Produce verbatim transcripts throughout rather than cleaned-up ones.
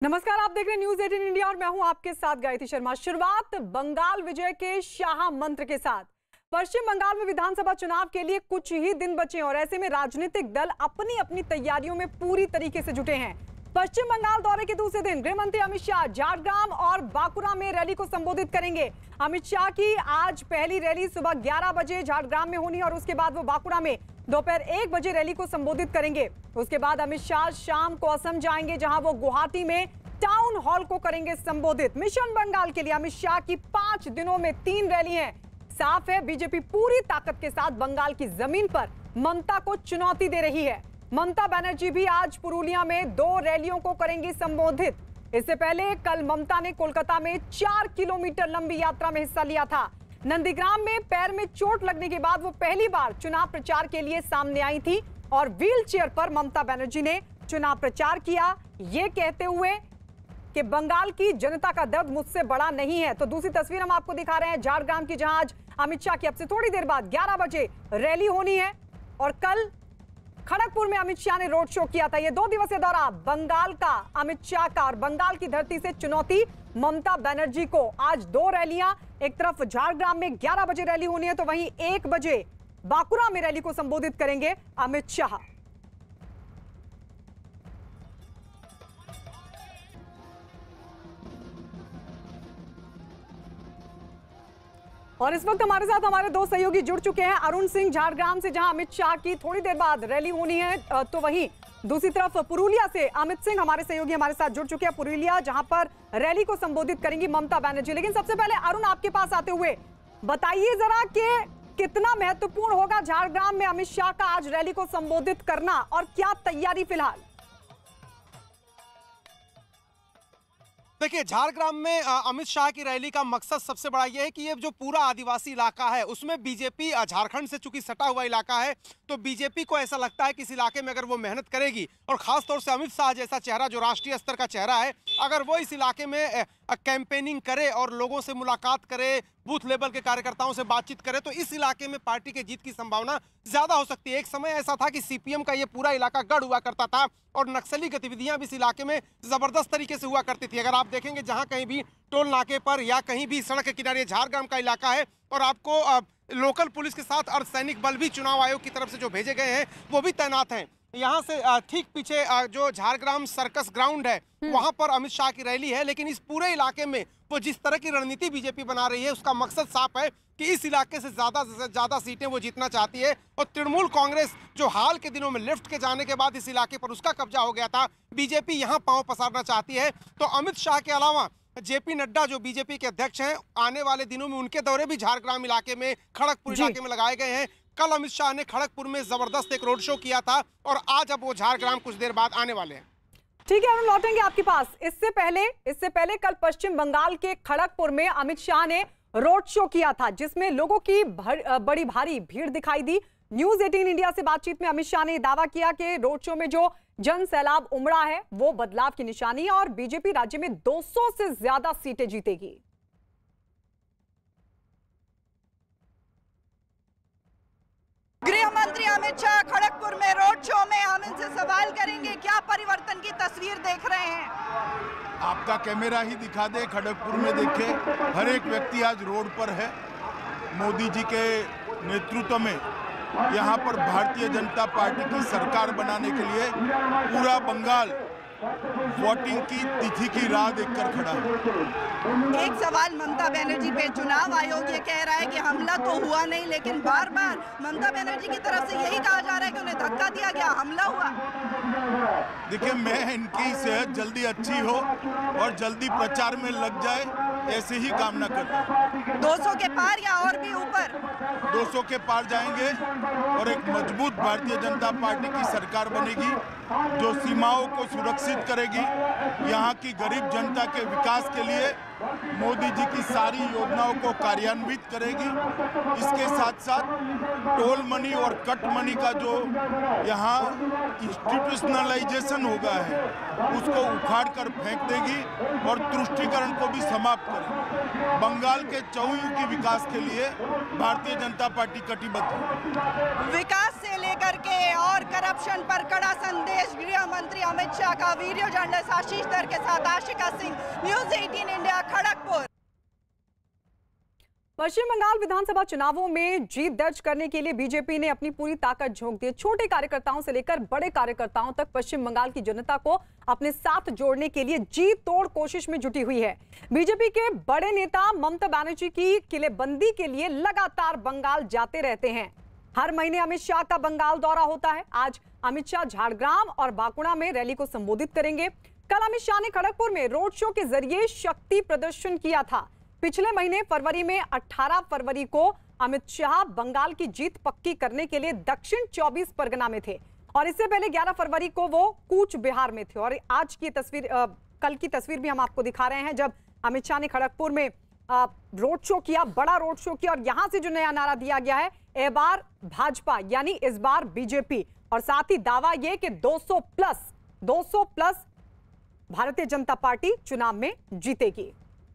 नमस्कार, आप देख रहे हैं न्यूज अठारह इंडिया और मैं हूं आपके साथ गायत्री शर्मा। शुरुआत बंगाल विजय के शाह मंत्र के साथ। पश्चिम बंगाल में विधानसभा चुनाव के लिए कुछ ही दिन बचे हैं और ऐसे में राजनीतिक दल अपनी अपनी तैयारियों में पूरी तरीके से जुटे हैं। पश्चिम बंगाल दौरे के दूसरे दिन गृह मंत्री अमित शाह झारग्राम और बांकुरा में रैली को संबोधित करेंगे। अमित शाह की आज पहली रैली सुबह ग्यारह बजे झारग्राम में होनी और उसके बाद वो बांकुरा में दोपहर एक बजे रैली को संबोधित करेंगे। उसके बाद अमित शाह शाम को असम जाएंगे, जहां वो गुवाहाटी में टाउन हॉल को करेंगे संबोधित। मिशन बंगाल के लिए अमित शाह की पांच दिनों में तीन रैली हैं। साफ है, बीजेपी पूरी ताकत के साथ बंगाल की जमीन पर ममता को चुनौती दे रही है। ममता बनर्जी भी आज पुरुलिया में दो रैलियों को करेंगी संबोधित। इससे पहले कल ममता ने कोलकाता में चार किलोमीटर लंबी यात्रा में हिस्सा लिया था। नंदीग्राम में पैर में चोट लगने के बाद वो पहली बार चुनाव प्रचार के लिए सामने आई थी और व्हील चेयर पर ममता बनर्जी ने चुनाव प्रचार किया, ये कहते हुए कि बंगाल की जनता का दर्द मुझसे बड़ा नहीं है। तो दूसरी तस्वीर हम आपको दिखा रहे हैं झारग्राम की, जहां आज अमित शाह की अब से थोड़ी देर बाद ग्यारह बजे रैली होनी है और कल खड़गपुर में अमित शाह ने रोड शो किया था। ये दो दिवसीय दौरा बंगाल का अमित शाह का और बंगाल की धरती से चुनौती ममता बनर्जी को। आज दो रैलियां, एक तरफ झारग्राम में ग्यारह बजे रैली होनी है तो वहीं एक बजे बांकुरा में रैली को संबोधित करेंगे अमित शाह। और इस वक्त हमारे साथ हमारे दो सहयोगी जुड़ चुके हैं। अरुण सिंह झारग्राम से, जहां अमित शाह की थोड़ी देर बाद रैली होनी है, तो वहीं दूसरी तरफ पुरुलिया से अमित सिंह हमारे सहयोगी हमारे साथ जुड़ चुके हैं। पुरुलिया, जहां पर रैली को संबोधित करेंगी ममता बनर्जी। लेकिन सबसे पहले अरुण, आपके पास आते हुए बताइए जरा कि कितना महत्वपूर्ण होगा झारग्राम में अमित शाह का आज रैली को संबोधित करना और क्या तैयारी फिलहाल? देखिए, झारग्राम में अमित शाह की रैली का मकसद सबसे बड़ा यह है कि ये जो पूरा आदिवासी इलाका है उसमें बीजेपी झारखंड से चूंकि सटा हुआ इलाका है तो बीजेपी को ऐसा लगता है कि इस इलाके में अगर वो मेहनत करेगी और खास तौर से अमित शाह जैसा चेहरा जो राष्ट्रीय स्तर का चेहरा है, अगर वो इस इलाके में कैंपेनिंग करे और लोगों से मुलाकात करे, बूथ लेवल के कार्यकर्ताओं से बातचीत करे, तो इस इलाके में पार्टी के जीत की संभावना ज्यादा हो सकती है। एक समय ऐसा था कि सीपीएम का ये पूरा इलाका गढ़ हुआ करता था और नक्सली गतिविधियां भी इस इलाके में जबरदस्त तरीके से हुआ करती थी। अगर आप देखेंगे जहां कहीं भी टोल नाके पर या कहीं भी सड़क के किनारे झारग्राम का इलाका है और आपको आ, लोकल पुलिस के साथ अर्धसैनिक बल भी चुनाव आयोग की तरफ से जो भेजे गए हैं वो भी तैनात हैं। यहाँ से ठीक पीछे जो झारग्राम सर्कस ग्राउंड है वहां पर अमित शाह की रैली है। लेकिन इस पूरे इलाके में वो जिस तरह की रणनीति बीजेपी बना रही है उसका मकसद साफ है कि इस इलाके से ज्यादा से ज्यादा सीटें वो जीतना चाहती है। और तृणमूल कांग्रेस जो हाल के दिनों में लेफ्ट के जाने के बाद इस इलाके पर उसका कब्जा हो गया था, बीजेपी यहाँ पांव पसारना चाहती है। तो अमित शाह के अलावा जेपी नड्डा जो बीजेपी के अध्यक्ष हैं, आने वाले दिनों में उनके दौरे भी झारग्राम इलाके में, खड़गपुर इलाके में लगाए गए हैं। कल अमित शाह ने खड़गपुर में जबरदस्त एक रोड शो किया था और आज अब वो झारग्राम कुछ देर बाद आने वाले हैं। ठीक है, हम लौटेंगे आपके पास। इससे पहले इससे पहले कल पश्चिम बंगाल के खड़गपुर में अमित शाह ने रोड शो किया था जिसमें लोगों की बड़ी भारी भीड़ दिखाई दी। न्यूज अठारह इंडिया से बातचीत में अमित शाह ने दावा किया कि रोड शो में जो जन सैलाब उमड़ा है वो बदलाव की निशानी है और बीजेपी राज्य में दो सौ से ज्यादा सीटें जीतेगी। गृह मंत्री अमित शाह खड़गपुर में रोड शो में हम इनसे सवाल करेंगे, क्या परिवर्तन की तस्वीर देख रहे हैं? आपका कैमरा ही दिखा दे, खड़गपुर में देखे हर एक व्यक्ति आज रोड पर है। मोदी जी के नेतृत्व में यहाँ पर भारतीय जनता पार्टी की सरकार बनाने के लिए पूरा बंगाल वोटिंग की तिथि की राह देखकर खड़ा है। एक सवाल ममता बनर्जी पे, चुनाव आयोग ये कह रहा है कि हमला तो हुआ नहीं, लेकिन बार बार ममता बनर्जी की तरफ से यही कहा जा रहा है कि उन्हें धक्का दिया गया, हमला हुआ। देखिए, मैं इनकी सेहत जल्दी अच्छी हो और जल्दी प्रचार में लग जाए ऐसे ही कामना करता हूं। दो सौ के पार या और भी ऊपर? दो सौ के पार जाएंगे और एक मजबूत भारतीय जनता पार्टी की सरकार बनेगी जो सीमाओं को सुरक्षित करेगी, यहाँ की गरीब जनता के विकास के लिए मोदी जी की सारी योजनाओं को कार्यान्वित करेगी। इसके साथ साथ टोल मनी और कट मनी का जो यहाँ इंस्टीट्यूशनलाइजेशन हो गया है उसको उखाड़ कर फेंक देगी और तुष्टीकरण को भी समाप्त करेगी। बंगाल के चहुमुखी विकास के लिए भारतीय जनता पार्टी कटिबद्ध है। विकास से लेकर के घोटाले और करप्शन पर कड़ा संदेश। गृह मंत्री अमित शाह का वीडियो जर्नलिस्ट आशीष दर के साथ आशिका सिंह, न्यूज़ अठारह इंडिया, खड़गपुर। पश्चिम बंगाल विधानसभा चुनावों में जीत दर्ज करने के लिए बीजेपी ने अपनी पूरी ताकत झोंक दी। छोटे कार्यकर्ताओं से लेकर बड़े कार्यकर्ताओं तक पश्चिम बंगाल की जनता को अपने साथ जोड़ने के लिए जी तोड़ कोशिश में जुटी हुई है। बीजेपी के बड़े नेता ममता बनर्जी की किलेबंदी के लिए लगातार बंगाल जाते रहते हैं। हर महीने अमित शाह का बंगाल दौरा होता है। आज अमित शाह झारग्राम और बांकुड़ा में रैली को संबोधित करेंगे। कल अमित शाह ने खड़गपुर में रोड शो के जरिए शक्ति प्रदर्शन किया था। पिछले महीने फरवरी में अठारह फरवरी को अमित शाह बंगाल की जीत पक्की करने के लिए दक्षिण चौबीस परगना में थे और इससे पहले ग्यारह फरवरी को वो कूच बिहार में थे। और आज की तस्वीर, आ, कल की तस्वीर भी हम आपको दिखा रहे हैं जब अमित शाह ने खड़गपुर में आ, रोड शो किया, बड़ा रोड शो किया। और यहां से जो नया नारा दिया गया है, ए बार भाजपा यानी इस बार बीजेपी, और साथ ही दावा यह कि दो सौ प्लस दो सौ प्लस भारतीय जनता पार्टी चुनाव में जीतेगी।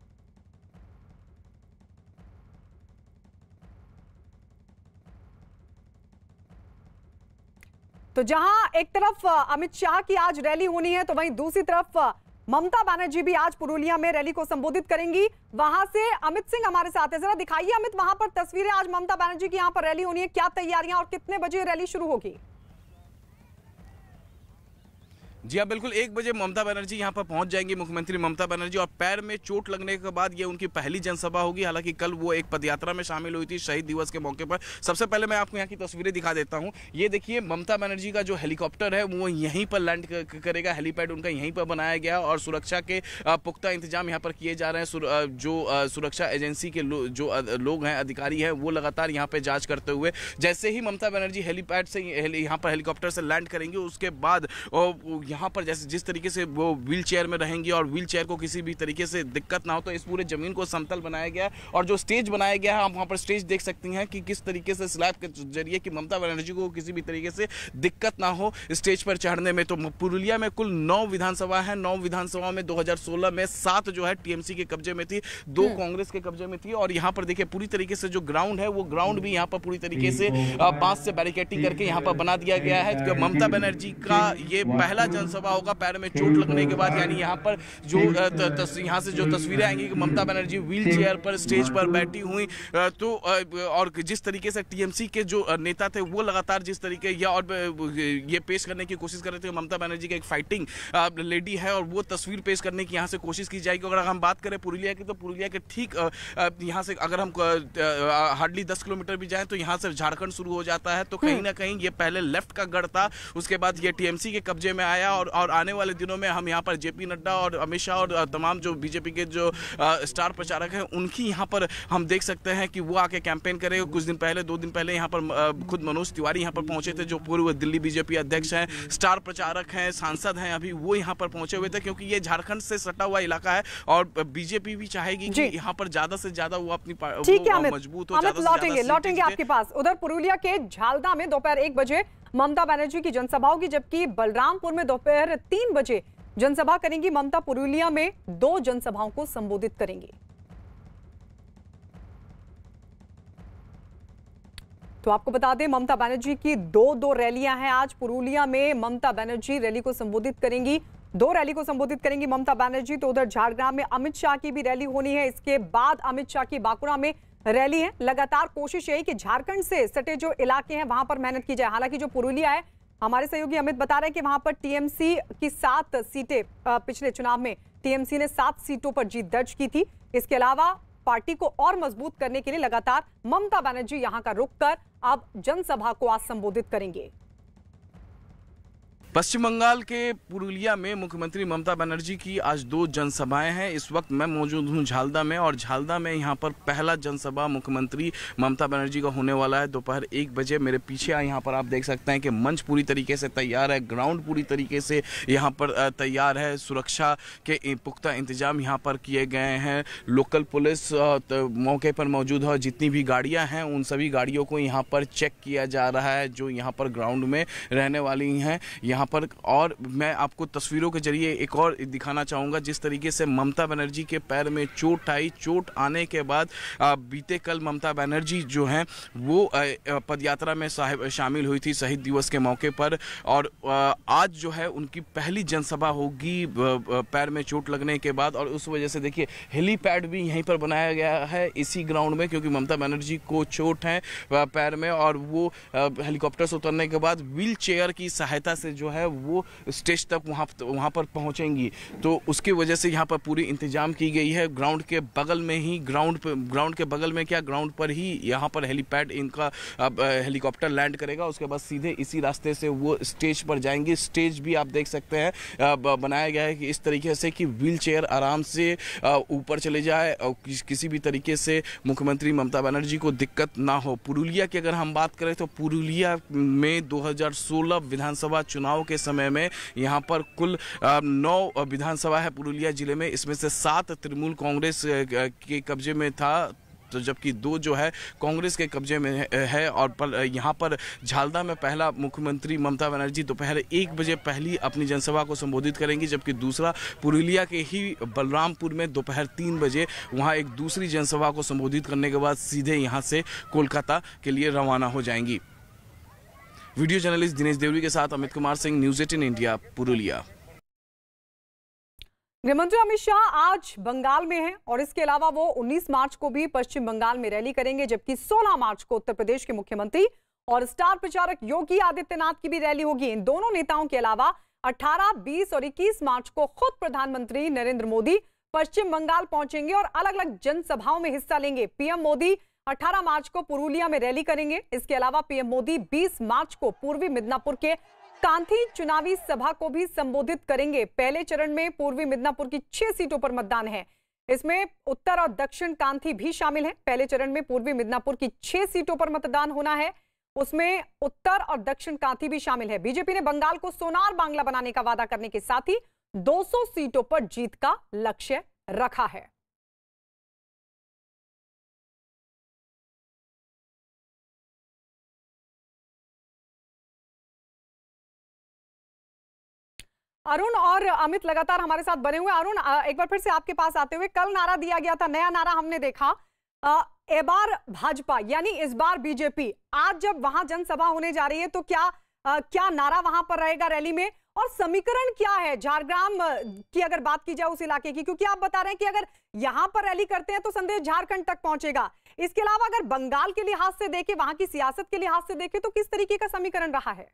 तो जहां एक तरफ अमित शाह की आज रैली होनी है, तो वहीं दूसरी तरफ ममता बनर्जी भी आज पुरुलिया में रैली को संबोधित करेंगी। वहां से अमित सिंह हमारे साथ है, जरा दिखाइए अमित, वहां पर तस्वीरें। आज ममता बनर्जी की यहां पर रैली होनी है, क्या तैयारियां और कितने बजे रैली शुरू होगी? जी हाँ, बिल्कुल एक बजे ममता बनर्जी यहाँ पर पहुंच जाएंगी, मुख्यमंत्री ममता बनर्जी, और पैर में चोट लगने के बाद ये उनकी पहली जनसभा होगी। हालांकि कल वो एक पदयात्रा में शामिल हुई थी शहीद दिवस के मौके पर। सबसे पहले मैं आपको यहाँ की तस्वीरें दिखा देता हूँ। ये देखिए, ममता बनर्जी का जो हेलीकॉप्टर है वो यहीं पर लैंड करेगा। हेलीपैड उनका यहीं पर बनाया गया और सुरक्षा के पुख्ता इंतजाम यहाँ पर किए जा रहे हैं। जो सुरक्षा एजेंसी के जो लोग हैं, अधिकारी हैं, वो लगातार यहाँ पर जाँच करते हुए, जैसे ही ममता बनर्जी हेलीपैड से यहाँ पर हेलीकॉप्टर से लैंड करेंगे, उसके बाद यहाँ पर जैसे जिस तरीके से वो व्हील चेयर में रहेंगी और व्हील चेयर को किसी भी तरीके से दिक्कत ना हो, तो इस पूरे जमीन को समतल बनाया गया है। और जो स्टेज बनाया गया है, आप वहाँ पर स्टेज देख सकती हैं कि किस तरीके से स्लैब के जरिए कि ममता बनर्जी को किसी भी तरीके से दिक्कत ना हो स्टेज पर चढ़ने में। तो पुरुलिया में कुल नौ विधानसभा है। नौ विधानसभा में दो हजार सोलह में सात जो है टीएमसी के कब्जे में थी, दो कांग्रेस के कब्जे में थी। और यहाँ पर देखिए पूरी तरीके से जो ग्राउंड है, वो ग्राउंड भी यहाँ पर पूरी तरीके से बांस से बैरिकेडिंग करके यहाँ पर बना दिया गया है। ममता बनर्जी का ये पहला जनसभा होगा पैर में चोट लगने के बाद। यानी यहाँ पर जो यहाँ से जो तस्वीरें आएंगी कि ममता बनर्जी व्हील चेयर पर स्टेज पर बैठी हुई, तो और जिस तरीके से टीएमसी के जो नेता थे वो लगातार जिस तरीके या और ये पेश करने की कोशिश कर रहे थे, ममता बनर्जी का एक फाइटिंग लेडी है और वो तस्वीर पेश करने की यहाँ से कोशिश की जाएगी। अगर हम बात करें पुरुलिया की, तो पुरुलिया के ठीक यहाँ से अगर हम हार्डली दस किलोमीटर भी जाएं तो यहाँ से झारखंड शुरू हो जाता है। तो कहीं ना कहीं ये पहले लेफ्ट का गढ़ था, उसके बाद ये टीएमसी के कब्जे में आया। और, और आने वाले दिनों में हम यहाँ पर जेपी नड्डा और अमित शाह और तमाम जो बीजेपी के जो स्टार प्रचारक हैं, उनकी यहाँ पर हम देख सकते हैं कि वो आके कैंपेन करे। कुछ दिन पहले, दो दिन पहले यहाँ पर खुद मनोज तिवारी यहाँ पर पहुंचे थे, जो पूर्व दिल्ली बीजेपी अध्यक्ष हैं, स्टार प्रचारक हैं, सांसद हैं, अभी वो यहाँ पर पहुंचे हुए थे, क्योंकि ये झारखंड से सटा हुआ इलाका है और बीजेपी भी चाहेगी कि यहाँ पर ज्यादा से ज्यादा वो अपनी मजबूत हो। लौटेंगे लौटेंगे आपके पास। उधर पुरुलिया के झालदा में दोपहर एक बजे ममता बनर्जी की जनसभा होगी, जबकि बलरामपुर में दोपहर तीन बजे जनसभा करेंगी ममता। पुरुलिया में दो जनसभाओं को संबोधित करेंगी। तो आपको बता दें, ममता बनर्जी की दो दो रैलियां हैं आज। पुरुलिया में ममता बनर्जी रैली को संबोधित करेंगी, दो रैली को संबोधित करेंगी ममता बनर्जी। तो उधर झारग्राम में अमित शाह की भी रैली होनी है। इसके बाद अमित शाह की बांकुड़ा में रैली है। लगातार कोशिश यही कि झारखंड से सटे जो इलाके हैं वहां पर मेहनत की जाए। हालांकि जो पुरुलिया है, हमारे सहयोगी अमित बता रहे हैं कि वहां पर टीएमसी की सात सीटें, पिछले चुनाव में टीएमसी ने सात सीटों पर जीत दर्ज की थी। इसके अलावा पार्टी को और मजबूत करने के लिए लगातार ममता बनर्जी यहां का रुख कर अब जनसभा को आज संबोधित करेंगे। पश्चिम बंगाल के पुरुलिया में मुख्यमंत्री ममता बनर्जी की आज दो जनसभाएं हैं। इस वक्त मैं मौजूद हूं झालदा में, और झालदा में यहां पर पहला जनसभा मुख्यमंत्री ममता बनर्जी का होने वाला है दोपहर एक बजे। मेरे पीछे यहां पर आप देख सकते हैं कि मंच पूरी तरीके से तैयार है, ग्राउंड पूरी तरीके से यहां पर तैयार है, सुरक्षा के पुख्ता इंतजाम यहां पर किए गए हैं। लोकल पुलिस मौके पर मौजूद है, जितनी भी गाड़ियाँ हैं उन सभी गाड़ियों को यहाँ पर चेक किया जा रहा है, जो यहाँ पर ग्राउंड में रहने वाली हैं। यहाँ यहाँ पर। और मैं आपको तस्वीरों के जरिए एक और दिखाना चाहूँगा जिस तरीके से ममता बनर्जी के पैर में चोट आई। चोट आने के बाद बीते कल ममता बनर्जी जो हैं वो पदयात्रा में शामिल हुई थी शहीद दिवस के मौके पर, और आज जो है उनकी पहली जनसभा होगी पैर में चोट लगने के बाद। और उस वजह से देखिए हेलीपैड भी यहीं पर बनाया गया है इसी ग्राउंड में, क्योंकि ममता बनर्जी को चोट है पैर में और वो हेलीकॉप्टर से उतरने के बाद व्हील चेयर की सहायता से जो है वो स्टेज तक वहाँ वहाँ पर पहुँचेंगी। तो उसकी वजह से यहाँ पर पूरी इंतजाम की गई है। ग्राउंड के बगल में ही ग्राउंड ग्राउंड के बगल में क्या ग्राउंड पर ही यहाँ पर हेलीपैड इनका अब हेलीकॉप्टर लैंड करेगा। उसके बाद सीधे इसी रास्ते से वो स्टेज पर जाएंगे। स्टेज भी आप देख सकते हैं बनाया गया है कि इस तरीके से कि व्हील चेयर आराम से ऊपर चले जाए और किसी भी तरीके से मुख्यमंत्री ममता बनर्जी को दिक्कत ना हो। पुरुलिया की अगर हम बात करें तो पुरुलिया में दो हज़ार सोलह विधानसभा चुनाव के समय में यहाँ पर कुल नौ विधानसभा है पुरुलिया जिले में, इसमें से सात तृणमूल कांग्रेस के कब्जे में था, तो जबकि दो जो है कांग्रेस के कब्जे में है। और पर यहाँ पर झालदा में पहला मुख्यमंत्री ममता बनर्जी दोपहर एक बजे पहली अपनी जनसभा को संबोधित करेंगी, जबकि दूसरा पुरुलिया के ही बलरामपुर में दोपहर तीन बजे वहाँ एक दूसरी जनसभा को संबोधित करने के बाद सीधे यहाँ से कोलकाता के लिए रवाना हो जाएंगी। वीडियो जर्नलिस्ट दिनेश देवरी के साथ Amit Kumar Singh, news eighteen India, Purulia. गृहमंत्री अमित शाह आज बंगाल में हैं और इसके अलावा वो उन्नीस मार्च को भी पश्चिम बंगाल में रैली करेंगे, जबकि सोलह मार्च को उत्तर प्रदेश के मुख्यमंत्री और स्टार प्रचारक योगी आदित्यनाथ की भी रैली होगी। इन दोनों नेताओं के अलावा अठारह, बीस और इक्कीस मार्च को खुद प्रधानमंत्री नरेंद्र मोदी पश्चिम बंगाल पहुंचेंगे और अलग अलग जनसभाओं में हिस्सा लेंगे। पीएम मोदी अठारह मार्च को पुरुलिया में रैली करेंगे। इसके अलावा पीएम मोदी बीस मार्च को पूर्वी मिदनापुर के कांथी चुनावी सभा को भी संबोधित करेंगे। पहले चरण में पूर्वी मिदनापुर की छह सीटों पर मतदान है, इसमें उत्तर और दक्षिण कांथी भी शामिल है। पहले चरण में पूर्वी मिदनापुर की छह सीटों पर मतदान होना है, उसमें उत्तर और दक्षिण कांथी भी शामिल है। बीजेपी ने बंगाल को सोनार बांग्ला बनाने का वादा करने के साथ ही दो सौ सीटों पर जीत का लक्ष्य रखा है। अरुण और अमित लगातार हमारे साथ बने हुए। अरुण, एक बार फिर से आपके पास आते हुए, कल नारा दिया गया था, नया नारा हमने देखा, ए बार भाजपा यानी इस बार बीजेपी। आज जब वहां जनसभा होने जा रही है तो क्या आ, क्या नारा वहां पर रहेगा रैली में, और समीकरण क्या है झारग्राम की अगर बात की जाए उस इलाके की, क्योंकि आप बता रहे हैं कि अगर यहां पर रैली करते हैं तो संदेश झारखंड तक पहुंचेगा। इसके अलावा अगर बंगाल के लिहाज से देखें, वहां की सियासत के लिहाज से देखें तो किस तरीके का समीकरण रहा है?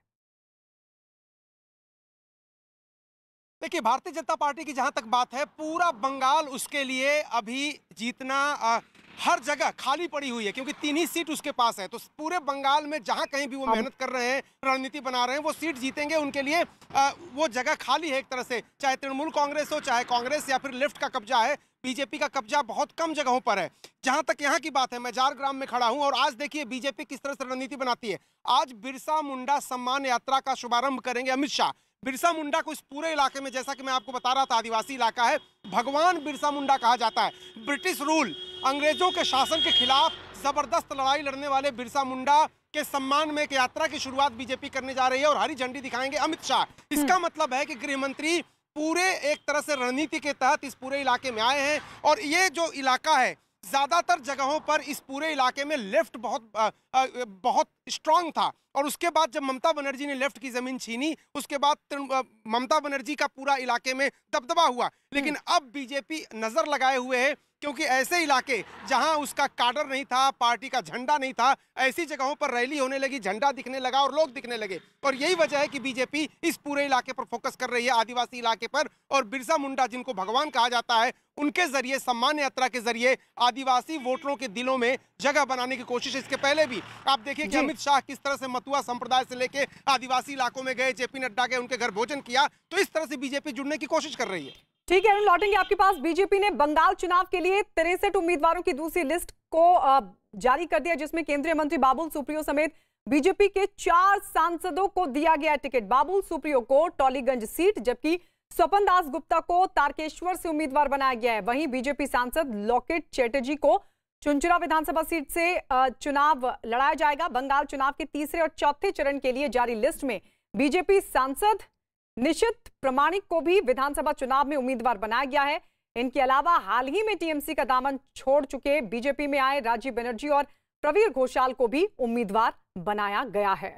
देखिए, भारतीय जनता पार्टी की जहां तक बात है, पूरा बंगाल उसके लिए अभी जीतना आ, हर जगह खाली पड़ी हुई है, क्योंकि तीन ही सीट उसके पास है। तो पूरे बंगाल में जहां कहीं भी वो मेहनत कर रहे हैं, रणनीति बना रहे हैं, वो सीट जीतेंगे। उनके लिए आ, वो जगह खाली है एक तरह से, चाहे तृणमूल कांग्रेस हो, चाहे कांग्रेस या फिर लेफ्ट का कब्जा है। बीजेपी का कब्जा बहुत कम जगहों पर है। जहां तक यहाँ की बात है, मैं झारग्राम में खड़ा हूं और आज देखिए बीजेपी किस तरह से रणनीति बनाती है। आज बिरसा मुंडा सम्मान यात्रा का शुभारंभ करेंगे अमित शाह। बिरसा मुंडा को इस पूरे इलाके में, जैसा कि मैं आपको बता रहा था, आदिवासी इलाका है, भगवान बिरसा मुंडा कहा जाता है। ब्रिटिश रूल, अंग्रेजों के शासन के खिलाफ जबरदस्त लड़ाई लड़ने वाले बिरसा मुंडा के सम्मान में एक यात्रा की शुरुआत बीजेपी करने जा रही है और हरी झंडी दिखाएंगे अमित शाह। इसका मतलब है कि गृह मंत्री पूरे एक तरह से रणनीति के तहत इस पूरे इलाके में आए हैं। और ये जो इलाका है, ज्यादातर जगहों पर इस पूरे इलाके में लेफ्ट बहुत आ, आ, बहुत स्ट्रांग था, और उसके बाद जब ममता बनर्जी ने लेफ्ट की जमीन छीनी, उसके बाद ममता बनर्जी का पूरा इलाके में दबदबा हुआ। लेकिन अब बीजेपी नजर लगाए हुए है, क्योंकि ऐसे इलाके जहां उसका काडर नहीं था, पार्टी का झंडा नहीं था, ऐसी जगहों पर रैली होने लगी, झंडा दिखने लगा और लोग दिखने लगे। और यही वजह है कि बीजेपी इस पूरे इलाके पर फोकस कर रही है, आदिवासी इलाके पर। और बिरसा मुंडा, जिनको भगवान कहा जाता है, उनके जरिए, सम्मान यात्रा के जरिए आदिवासी वोटरों के दिलों में जगह बनाने की कोशिश। इसके पहले भी आप देखिए कि अमित शाह किस तरह से मतुआ संप्रदाय से लेके आदिवासी इलाकों में गए, जेपी नड्डा गए, उनके घर भोजन किया। तो इस तरह से बीजेपी जुड़ने की कोशिश कर रही है। ठीक है, लौटेंगे आपके पास। बीजेपी ने बंगाल चुनाव के लिए तिरसठ उम्मीदवारों की दूसरी लिस्ट को जारी कर दिया, जिसमें केंद्रीय मंत्री बाबुल सुप्रियो समेत बीजेपी के चार सांसदों को दिया गया टिकट। बाबुल सुप्रियो को टॉलीगंज सीट, जबकि स्वपन दास गुप्ता को तारकेश्वर से उम्मीदवार बनाया गया है। वहीं बीजेपी सांसद लॉकेट चैटर्जी को चुनचुरा विधानसभा सीट से चुनाव लड़ाया जाएगा। बंगाल चुनाव के तीसरे और चौथे चरण के लिए जारी लिस्ट में बीजेपी सांसद निशित प्रामाणिक को भी विधानसभा चुनाव में उम्मीदवार बनाया गया है। इनके अलावा हाल ही में टीएमसी का दामन छोड़ चुके बीजेपी में आए राजीव बनर्जी और प्रवीर घोषाल को भी उम्मीदवार बनाया गया है।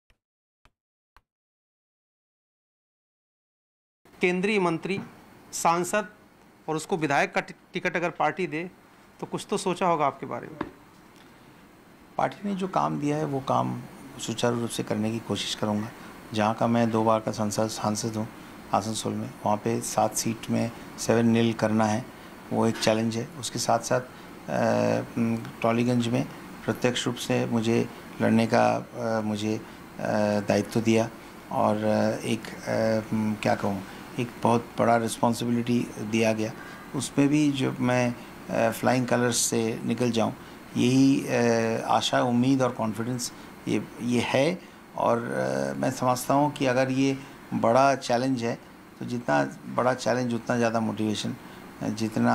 केंद्रीय मंत्री, सांसद और उसको विधायक का टिकट अगर पार्टी दे तो कुछ तो सोचा होगा आपके बारे में। पार्टी ने जो काम दिया है वो काम सुचारू रूप से करने की कोशिश करूंगा। जहां का मैं दो बार का संसद सांसद हूं आसनसोल में, वहां पे सात सीट में सेवन नील करना है, वो एक चैलेंज है। उसके साथ साथ टॉलीगंज में प्रत्यक्ष रूप से मुझे लड़ने का आ, मुझे दायित्व दिया और एक आ, क्या कहूँ एक बहुत बड़ा रिस्पॉन्सिबिलिटी दिया गया। उसमें भी जो मैं फ्लाइंग कलर्स से निकल जाऊँ, यही आशा, उम्मीद और कॉन्फिडेंस ये ये है। और आ, मैं समझता हूँ कि अगर ये बड़ा चैलेंज है तो जितना बड़ा चैलेंज उतना ज़्यादा मोटिवेशन, जितना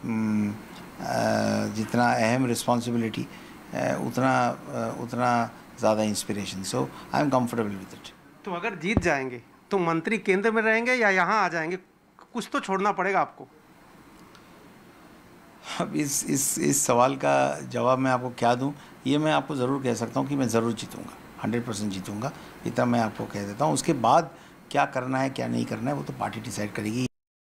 आ, जितना अहम रिस्पॉन्सिबिलिटी उतना उतना ज़्यादा inspiration. So I am comfortable with it. तो अगर जीत जाएंगे तो मंत्री केंद्र में रहेंगे या यहाँ आ जाएंगे? कुछ तो छोड़ना पड़ेगा आपको। अब इस इस इस सवाल का जवाब मैं आपको क्या दूं? ये मैं आपको ज़रूर कह सकता हूं कि मैं ज़रूर जीतूंगा, हंड्रेड परसेंट जीतूंगा, इतना मैं आपको कह देता हूं। उसके बाद क्या करना है क्या नहीं करना है वो तो पार्टी डिसाइड करेगी।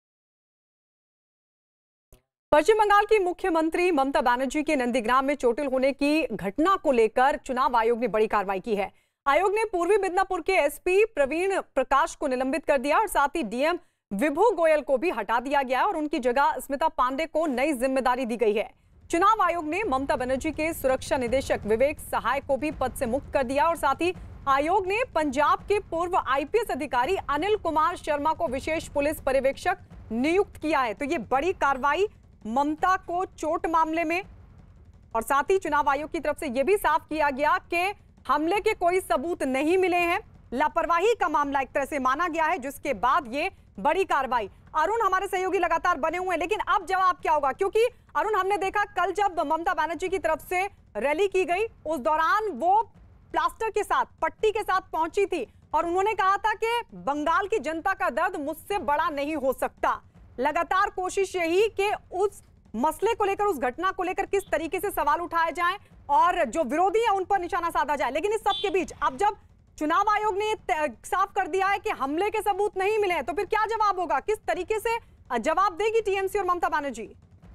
पश्चिम बंगाल की मुख्यमंत्री ममता बनर्जी के नंदीग्राम में चोटिल होने की घटना को लेकर चुनाव आयोग ने बड़ी कार्रवाई की है। आयोग ने पूर्वी मिदनापुर के एसपी प्रवीण प्रकाश को निलंबित कर दिया और साथ ही डीएम विभू गोयल को भी हटा दिया गया और उनकी जगह स्मिता पांडे को नई जिम्मेदारी दी गई है। चुनाव आयोग ने ममता बनर्जी के सुरक्षा निदेशक विवेक सहाय को भी पद से मुक्त कर दिया और साथ ही आयोग ने पंजाब के पूर्व आईपीएस अधिकारी अनिल कुमार शर्मा को विशेष पुलिस पर्यवेक्षक नियुक्त किया है। तो ये बड़ी कार्रवाई ममता को चोट मामले में, और साथ ही चुनाव आयोग की तरफ से यह भी साफ किया गया कि हमले के कोई सबूत नहीं मिले हैं, लापरवाही का मामला एक तरह से माना गया है, जिसके बाद ये बड़ी कार्रवाई। अरुण, हमारे सहयोगी लगातार बने हुए हैं, लेकिन अब जवाब क्या होगा? क्योंकि अरुण, हमने देखा कल जब ममता बनर्जी की तरफ से रैली की गई उस दौरान वो प्लास्टर के साथ, पट्टी के साथ पहुंची थी और उन्होंने कहा था कि बंगाल की जनता का दर्द मुझसे बड़ा नहीं हो सकता। लगातार कोशिश यही कि उस मसले को लेकर, उस घटना को लेकर किस तरीके से सवाल उठाए जाएं और जो विरोधी है उन पर निशाना साधा जाए। लेकिन इस सब के बीच अब जब चुनाव आयोग ने साफ कर दिया है कि हमले के सबूत नहीं मिले हैं, तो फिर क्या जवाब होगा? किस तरीके से जवाब देगी टीएमसी और ममता बनर्जी?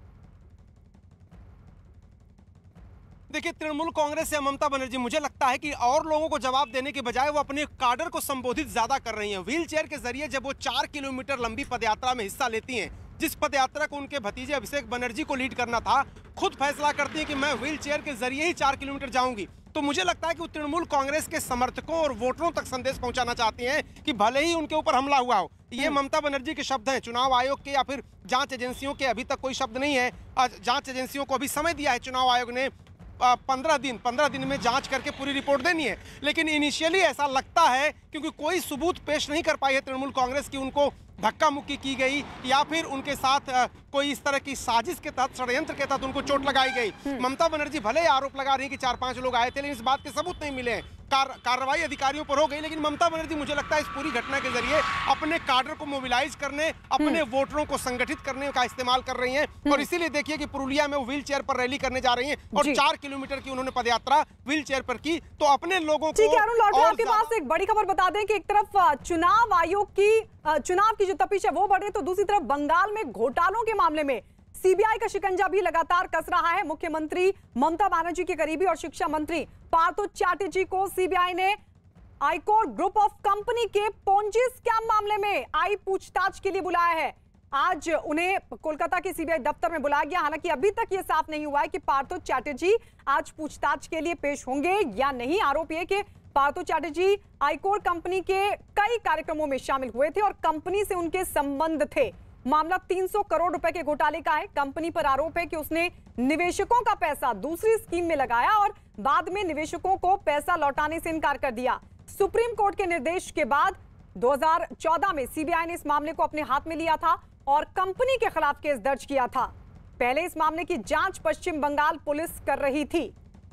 देखिए, तृणमूल कांग्रेस या ममता बनर्जी, मुझे लगता है कि और लोगों को जवाब देने के बजाय वो अपने काडर को संबोधित ज्यादा कर रही हैं। व्हील चेयर के जरिए जब वो चार किलोमीटर लंबी पदयात्रा में हिस्सा लेती हैं, जिस पदयात्रा को उनके भतीजे अभिषेक बनर्जी को लीड करना था, खुद फैसला करती है कि मैं व्हील चेयर के जरिए ही चार किलोमीटर जाऊंगी, तो मुझे लगता है कि वो तृणमूल कांग्रेस के समर्थकों और वोटरों तक संदेश पहुंचाना चाहती हैं कि भले ही उनके ऊपर हमला हुआ हो। ये ममता बनर्जी के शब्द हैं, चुनाव आयोग के या फिर जांच एजेंसियों के अभी तक कोई शब्द नहीं है। जांच एजेंसियों को अभी समय दिया है चुनाव आयोग ने, पंद्रह दिन पंद्रह दिन में जांच करके पूरी रिपोर्ट देनी है। लेकिन इनिशियली ऐसा लगता है क्योंकि कोई सबूत पेश नहीं कर पाई है तृणमूल कांग्रेस की उनको धक्का मुक्की की गई या फिर उनके साथ कोई इस तरह की साजिश के तहत, षड्यंत्र के तहत उनको चोट लगाई गई। ममता बनर्जी भले आरोप लगा रही है कि चार पांच लोग आए थे, लेकिन इस बात के सबूत नहीं मिले। कार, कार्रवाई अधिकारियों पर हो गई, लेकिन ममता बनर्जी मुझे लगता है इस पूरी घटना के जरिए अपने काडर को मोबिलाइज करने, अपने वोटरों को संगठित करने का इस्तेमाल कर रही हैं। और इसीलिए देखिए कि पुरुलिया में वो व्हील चेयर पर रैली करने जा रही हैं और चार किलोमीटर की उन्होंने पदयात्रा व्हील चेयर पर की। तो अपने लोगों को, आपके पास एक बड़ी खबर बता दें कि एक तरफ चुनाव आयोग की चुनाव की जो तपिश है वो बढ़े, तो दूसरी तरफ बंगाल में घोटालों के मामले में सीबीआई का शिकंजा भी लगातार कस रहा है। मुख्यमंत्री ममता बनर्जी के करीबी और शिक्षा मंत्री पार्थो चैटर्जी को सीबीआई ने आईकोर ग्रुप ऑफ कंपनी के पोंजी स्कैम मामले में आई पूछताछ के लिए बुलाया है। आज उन्हें कोलकाता के सीबीआई दफ्तर में बुलाया गया। हालांकि अभी तक यह साफ नहीं हुआ है कि पार्थो चैटर्जी आज पूछताछ के लिए पेश होंगे या नहीं। आरोप यह कि पार्थो चैटर्जी आईकोर कंपनी के कई कार्यक्रमों में शामिल हुए थे और कंपनी से उनके संबंध थे। मामला तीन सौ करोड़ रुपए के घोटाले का है। कंपनी पर आरोप है कि उसने निवेशकों का पैसा दूसरी स्कीम में लगाया और बाद में निवेशकों को पैसा लौटाने से इनकार कर दिया। सुप्रीम कोर्ट के निर्देश के बाद दो हज़ार चौदह में सीबीआई ने इस मामले को अपने हाथ में लिया था और कंपनी के खिलाफ केस दर्ज किया था। पहले इस मामले की जांच पश्चिम बंगाल पुलिस कर रही थी,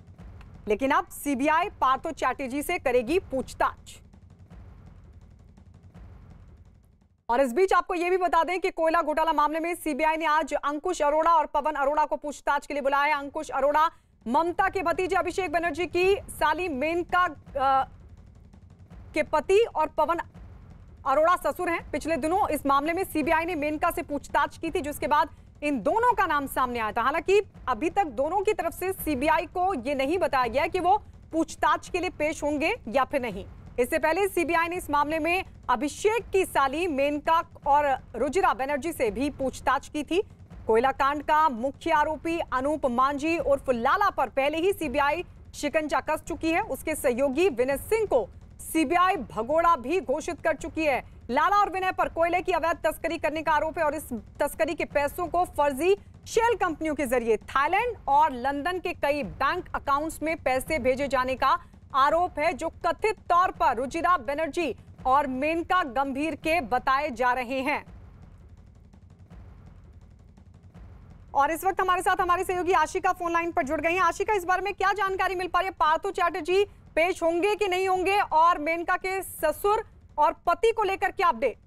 लेकिन अब सीबीआई पार्थो चैटर्जी से करेगी पूछताछ। और इस बीच आपको यह भी बता दें कि कोयला घोटाला मामले में सीबीआई ने आज अंकुश अरोड़ा और पवन अरोड़ा को पूछताछ के लिए बुलाया है। अंकुश अरोड़ा ममता के भतीजे अभिषेक बनर्जी की साली मेनका आ, के पति और पवन अरोड़ा ससुर हैं। पिछले दिनों इस मामले में सीबीआई ने मेनका से पूछताछ की थी, जिसके बाद इन दोनों का नाम सामने आया था। हालांकि अभी तक दोनों की तरफ से सीबीआई को यह नहीं बताया गया कि वो पूछताछ के लिए पेश होंगे या फिर नहीं। इससे पहले सीबीआई ने इस मामले में अभिषेक की साली मेनका और रुजिरा बनर्जी से भी पूछताछ की थी। कोयला कांड का मुख्य आरोपी अनूप मांझी उर्फ लाला पर पहले ही सीबीआई शिकंजा कस चुकी है। उसके सहयोगी विनय सिंह को सीबीआई भगोड़ा भी घोषित कर चुकी है। लाला और विनय पर कोयले की अवैध तस्करी करने का आरोप है और इस तस्करी के पैसों को फर्जी शेल कंपनियों के जरिए थाईलैंड और लंदन के कई बैंक अकाउंट्स में पैसे भेजे जाने का आरोप है, जो कथित तौर पर रुजिरा बनर्जी और मेनका गंभीर के बताए जा रहे हैं। और इस वक्त हमारे साथ हमारी सहयोगी आशिका फोन लाइन पर जुड़ गई हैं। आशिका, इस बारे में क्या जानकारी मिल पा रही है? पार्थो चैटर्जी पेश होंगे कि नहीं होंगे, और मेनका के ससुर और पति को लेकर क्या अपडेट?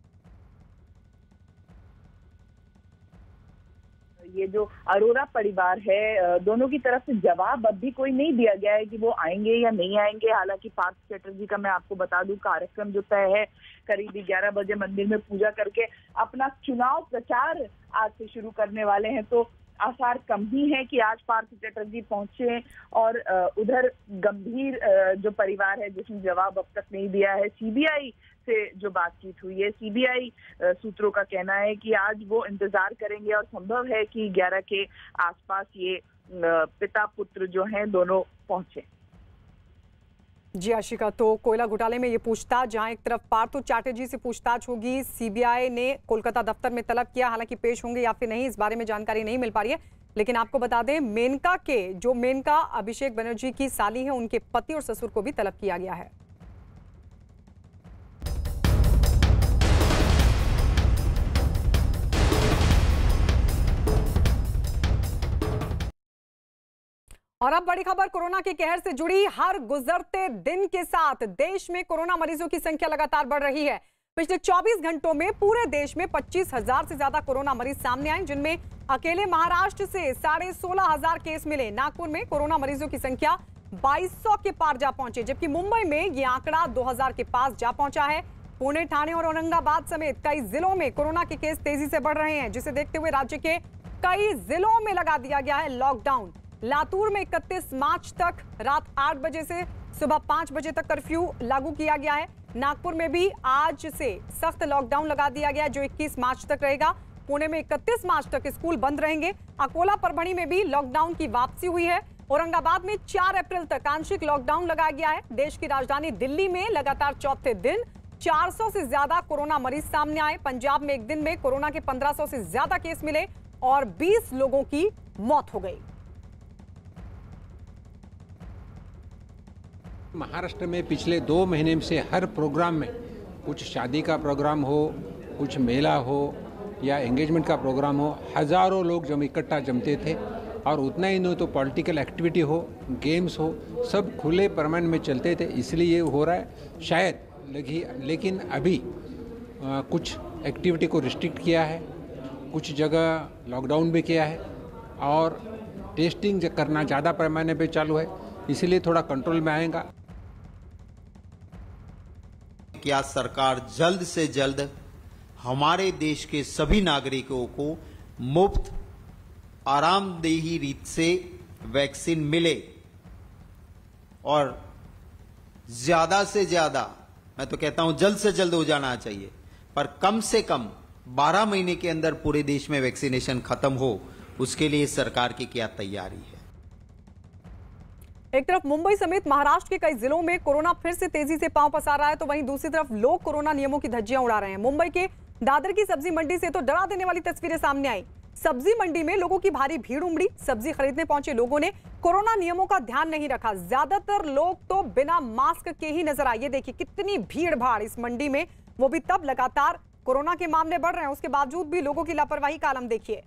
ये जो अरोड़ा परिवार है, दोनों की तरफ से जवाब अब भी कोई नहीं दिया गया है कि वो आएंगे या नहीं आएंगे। हालांकि पार्थ चैटर्जी का मैं आपको बता दूं, कार्यक्रम जो तय है करीब ग्यारह बजे मंदिर में पूजा करके अपना चुनाव प्रचार आज से शुरू करने वाले हैं, तो आसार कम ही है कि आज पार्थ चैटर्जी पहुंचे। और उधर गंभीर जो परिवार है जिसने जवाब अब तक नहीं दिया है, सीबीआई से जो बातचीत हुई है, सीबीआई सूत्रों का कहना है कि आज वो इंतजार करेंगे और संभव है कि ग्यारह के आसपास ये पिता पुत्र जो हैं दोनों पहुंचे। जी आशिका, तो कोयला घोटाले में ये पूछताछ, जहां एक तरफ पार्थो चैटर्जी से पूछताछ होगी, सीबीआई ने कोलकाता दफ्तर में तलब किया, हालांकि पेश होंगे या फिर नहीं इस बारे में जानकारी नहीं मिल पा रही है। लेकिन आपको बता दें, मेनका के जो मेनका अभिषेक बनर्जी की साली है, उनके पति और ससुर को भी तलब किया गया है। और अब बड़ी खबर कोरोना के कहर से जुड़ी। हर गुजरते दिन के साथ देश में कोरोना मरीजों की संख्या लगातार बढ़ रही है। पिछले चौबीस घंटों में पूरे देश में पच्चीस हजार से ज्यादा कोरोना मरीज सामने आए, जिनमें अकेले महाराष्ट्र से साढ़े सोलह हजार केस मिले। नागपुर में कोरोना मरीजों की संख्या बाईस सौ के पार जा पहुंचे, जबकि मुंबई में यह आंकड़ा दो हजार के पास जा पहुंचा है। पुणे, ठाणे और औरंगाबाद समेत कई जिलों में कोरोना के केस तेजी से बढ़ रहे हैं, जिसे देखते हुए राज्य के कई जिलों में लगा दिया गया है लॉकडाउन। लातूर में इकतीस मार्च तक रात आठ बजे से सुबह पांच बजे तक कर्फ्यू लागू किया गया है। नागपुर में भी आज से सख्त लॉकडाउन लगा दिया गया है, जो इक्कीस मार्च तक रहेगा। पुणे में इकतीस मार्च तक स्कूल बंद रहेंगे। अकोला, परभणी में भी लॉकडाउन की वापसी हुई है। औरंगाबाद में चार अप्रैल तक आंशिक लॉकडाउन लगाया गया है। देश की राजधानी दिल्ली में लगातार चौथे दिन चार सौ से ज्यादा कोरोना मरीज सामने आए। पंजाब में एक दिन में कोरोना के पंद्रह सौ से ज्यादा केस मिले और बीस लोगों की मौत हो गई। महाराष्ट्र में पिछले दो महीने से हर प्रोग्राम में, कुछ शादी का प्रोग्राम हो, कुछ मेला हो या एंगेजमेंट का प्रोग्राम हो, हज़ारों लोग जब इकट्ठा जमते थे। और उतना ही नहीं तो पॉलिटिकल एक्टिविटी हो, गेम्स हो, सब खुले परमानेंट में चलते थे। इसलिए ये हो रहा है शायद। लेकिन अभी आ, कुछ एक्टिविटी को रिस्ट्रिक्ट किया है, कुछ जगह लॉकडाउन भी किया है और टेस्टिंग करना ज़्यादा पैमाने पे चालू है, इसलिए थोड़ा कंट्रोल में आएगा। क्या सरकार जल्द से जल्द हमारे देश के सभी नागरिकों को मुफ्त आरामदेही रीत से वैक्सीन मिले और ज्यादा से ज्यादा, मैं तो कहता हूं जल्द से जल्द हो जाना चाहिए, पर कम से कम बारह महीने के अंदर पूरे देश में वैक्सीनेशन खत्म हो, उसके लिए सरकार की क्या तैयारी है। एक तरफ मुंबई समेत महाराष्ट्र के कई जिलों में कोरोना फिर से तेजी से पांव पसार रहा है, तो वहीं दूसरी तरफ लोग कोरोना नियमों की धज्जियां उड़ा रहे हैं। मुंबई के दादर की सब्जी मंडी से तो डरा देने वाली तस्वीरें सामने आई। सब्जी मंडी में लोगों की भारी भीड़ उमड़ी। सब्जी खरीदने पहुंचे लोगों ने कोरोना नियमों का ध्यान नहीं रखा। ज्यादातर लोग तो बिना मास्क के ही नजर आए। ये देखिए कितनी भीड़ भाड़ इस मंडी में, वो भी तब लगातार कोरोना के मामले बढ़ रहे हैं, उसके बावजूद भी लोगों की लापरवाही का आलम देखिए।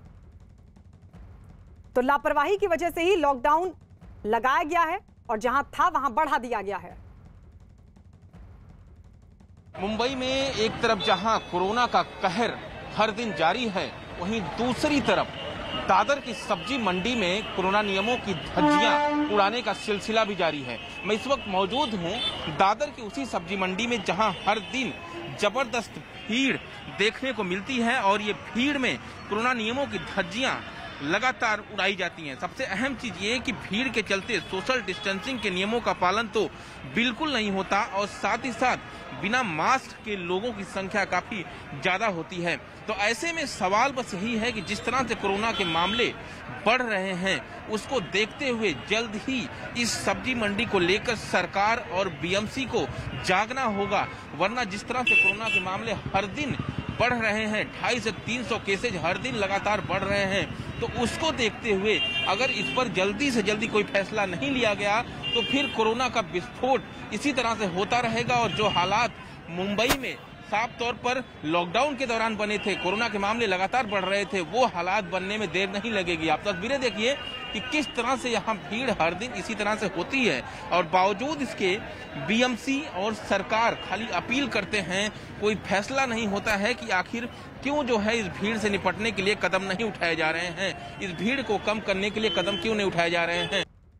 तो लापरवाही की वजह से ही लॉकडाउन लगाया गया है और जहां था वहां बढ़ा दिया गया है। मुंबई में एक तरफ जहां कोरोना का कहर हर दिन जारी है, वहीं दूसरी तरफ दादर की सब्जी मंडी में कोरोना नियमों की धज्जियां उड़ाने का सिलसिला भी जारी है। मैं इस वक्त मौजूद हूं दादर की उसी सब्जी मंडी में जहां हर दिन जबरदस्त भीड़ देखने को मिलती है और ये भीड़ में कोरोना नियमों की धज्जियां लगातार उड़ाई जाती हैं। सबसे अहम चीज ये कि भीड़ के चलते सोशल डिस्टेंसिंग के नियमों का पालन तो बिल्कुल नहीं होता और साथ ही साथ बिना मास्क के लोगों की संख्या काफी ज्यादा होती है। तो ऐसे में सवाल बस यही है कि जिस तरह से कोरोना के मामले बढ़ रहे हैं उसको देखते हुए जल्द ही इस सब्जी मंडी को लेकर सरकार और बीएमसी को जागना होगा, वरना जिस तरह से कोरोना के मामले हर दिन बढ़ रहे हैं, ढाई से तीन सौ केसेज हर दिन लगातार बढ़ रहे हैं, तो उसको देखते हुए अगर इस पर जल्दी से जल्दी कोई फैसला नहीं लिया गया तो फिर कोरोना का विस्फोट इसी तरह से होता रहेगा। और जो हालात मुंबई में साफ तौर पर लॉकडाउन के दौरान बने थे, कोरोना के मामले लगातार बढ़ रहे थे, वो हालात बनने में देर नहीं लगेगी। आप तस्वीरें देखिए कि किस तरह से यहाँ भीड़ हर दिन इसी तरह से होती है और बावजूद इसके बीएमसी और सरकार खाली अपील करते हैं, कोई फैसला नहीं होता है कि आखिर क्यों जो है इस भीड़ से निपटने के लिए कदम नहीं उठाए जा रहे हैं, इस भीड़ को कम करने के लिए कदम क्यों नहीं उठाए जा रहे हैं।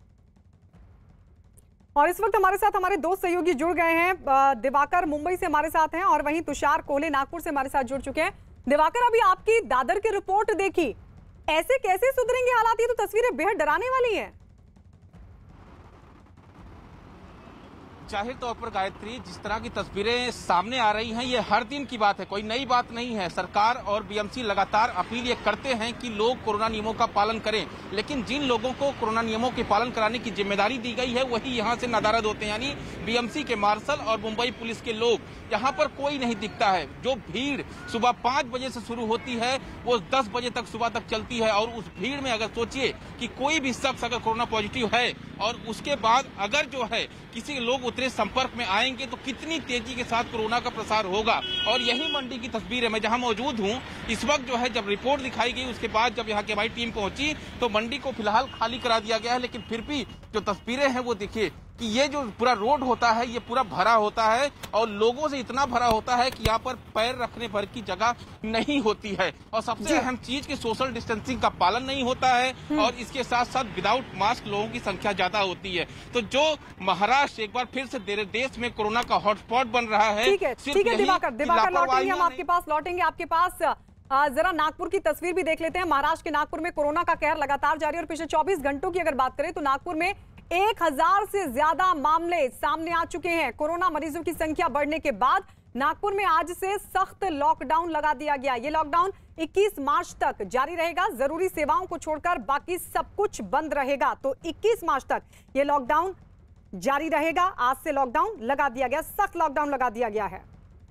और इस वक्त हमारे साथ हमारे दो सहयोगी जुड़ गए हैं। दिवाकर मुंबई से हमारे साथ हैं और वहीं तुषार कोहले नागपुर से हमारे साथ जुड़ चुके हैं। दिवाकर, अभी आपकी दादर की रिपोर्ट देखी, ऐसे कैसे सुधरेंगे हालात? ये तो तस्वीरें बेहद डराने वाली हैं। जाहिर तौर पर गायत्री, जिस तरह की तस्वीरें सामने आ रही हैं ये हर दिन की बात है, कोई नई बात नहीं है। सरकार और बीएमसी लगातार अपील ये करते हैं कि लोग कोरोना नियमों का पालन करें, लेकिन जिन लोगों को कोरोना नियमों के पालन कराने की जिम्मेदारी दी गई है वही यहाँ से नदारद होते हैं, यानी बीएमसी के मार्शल और मुंबई पुलिस के लोग। यहाँ पर कोई नहीं दिखता है। जो भीड़ सुबह पाँच बजे से शुरू होती है वो दस बजे तक सुबह तक चलती है और उस भीड़ में अगर सोचिए कि कोई भी शख्स अगर कोरोना पॉजिटिव है और उसके बाद अगर जो है किसी लोग उतरे संपर्क में आएंगे तो कितनी तेजी के साथ कोरोना का प्रसार होगा। और यही मंडी की तस्वीर है, मैं जहां मौजूद हूं इस वक्त जो है जब रिपोर्ट दिखाई गई उसके बाद जब यहां की हमारी टीम पहुंची तो मंडी को फिलहाल खाली करा दिया गया है, लेकिन फिर भी जो तस्वीरें हैं वो देखिए कि ये जो पूरा रोड होता है ये पूरा भरा होता है और लोगों से इतना भरा होता है कि यहाँ पर पैर रखने भर की जगह नहीं होती है। और सबसे अहम चीज कि सोशल डिस्टेंसिंग का पालन नहीं होता है और इसके साथ साथ विदाउट मास्क लोगों की संख्या ज्यादा होती है। तो जो महाराष्ट्र एक बार फिर से देश में कोरोना का हॉटस्पॉट बन रहा है। ठीक है, ठीक है दिवाकर, दिवाकर लौटेंगे हम आपके पास, लौटेंगे आपके पास। जरा नागपुर की तस्वीर भी देख लेते हैं। महाराष्ट्र के नागपुर में कोरोना का कहर लगातार जारी है और पिछले चौबीस घंटों की अगर बात करें तो नागपुर में एक हजार से ज्यादा मामले सामने आ चुके हैं। कोरोना मरीजों की संख्या बढ़ने के बाद नागपुर में आज से सख्त लॉकडाउन लगा दिया गया। ये लॉकडाउन इक्कीस मार्च तक जारी रहेगा। जरूरी सेवाओं को छोड़कर बाकी सब कुछ बंद रहेगा। तो इक्कीस मार्च तक ये लॉकडाउन जारी रहेगा। आज से लॉकडाउन लगा दिया गया, सख्त लॉकडाउन लगा दिया गया है।